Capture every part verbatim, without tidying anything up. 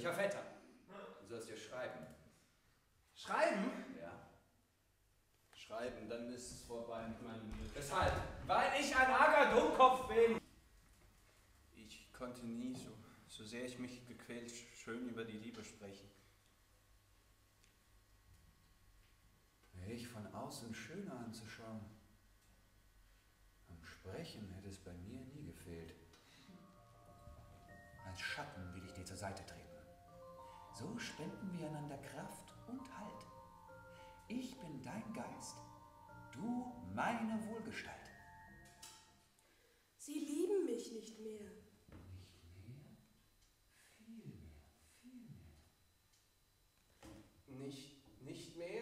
Göttlicher Vetter. Du sollst dir schreiben. Schreiben? Ja. Schreiben, dann ist es vorbei mit meinem Glück. Weshalb? Weil ich ein arger Dummkopf bin. Ich konnte nie, so, so sehr ich mich gequält, schön über die Liebe sprechen. Ich von außen schöner anzuschauen. Am Sprechen hätte es bei mir nie gefehlt. Als Schatten will ich dir zur Seite treten. So spenden wir einander Kraft und Halt. Ich bin dein Geist, du meine Wohlgestalt. Sie lieben mich nicht mehr. Nicht mehr? Viel mehr, viel mehr. Nicht, nicht mehr?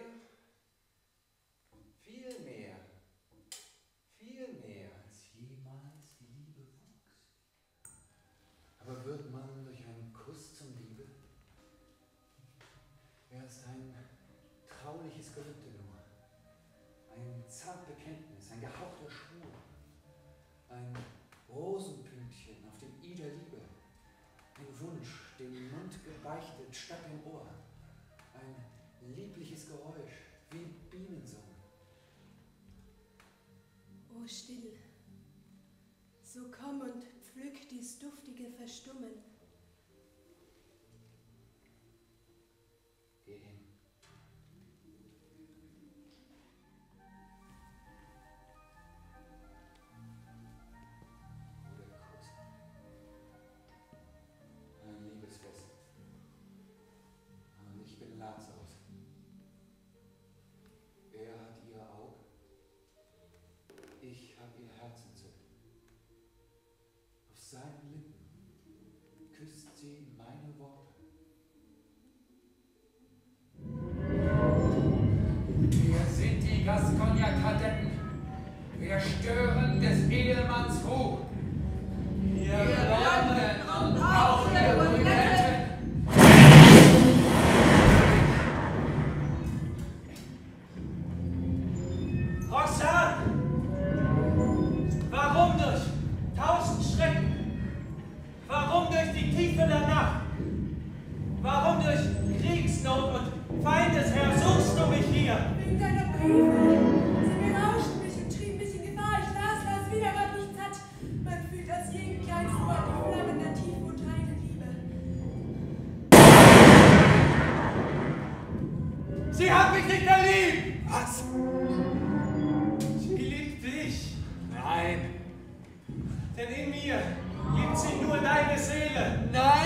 Viel mehr. Viel mehr. Als jemals die Liebe wuchs. Aber wird man durch einen Kuss zum Liebe? Erst ein trauliches Gelübde nur, ein zart Bekenntnis, ein gehauchter Schwur, ein Rosenpünktchen auf dem I der Liebe, ein Wunsch, dem Mund gebeichtet statt dem Ohr, ein liebliches Geräusch wie Bienensummen. O still, so komm und pflück dies duftige Verstummen. Geh hin. Oder Kuss. Ein Liebesfest. Und ich bin Lazarus. Er hat ihr Aug. Ich hab ihr Herz entzückt. Auf seinen Lippen küsst sie meine Worte. Wir sind die Gascogner-Kadetten. Wir stören des Edelmanns Ruh. Wir blenden und auch der Brünetten. Roxanne! Warum durch tausend Schrecken? Warum durch die Tiefe der Nacht? Warum durch Kriegsnot und Feindesherr suchst du mich hier? Wegen deiner Briefe. Sie berauschten mich und trieben mich in Gefahr. Ich las, las wieder, was nichts hat. Man fühlt aus jedem kleinsten Wort die Flammen der tiefen und reinen Liebe. Sie hat mich nicht mehr lieb! Was? Sie liebt dich. Nein! Denn in mir gibt sie nur deine Seele. Nein!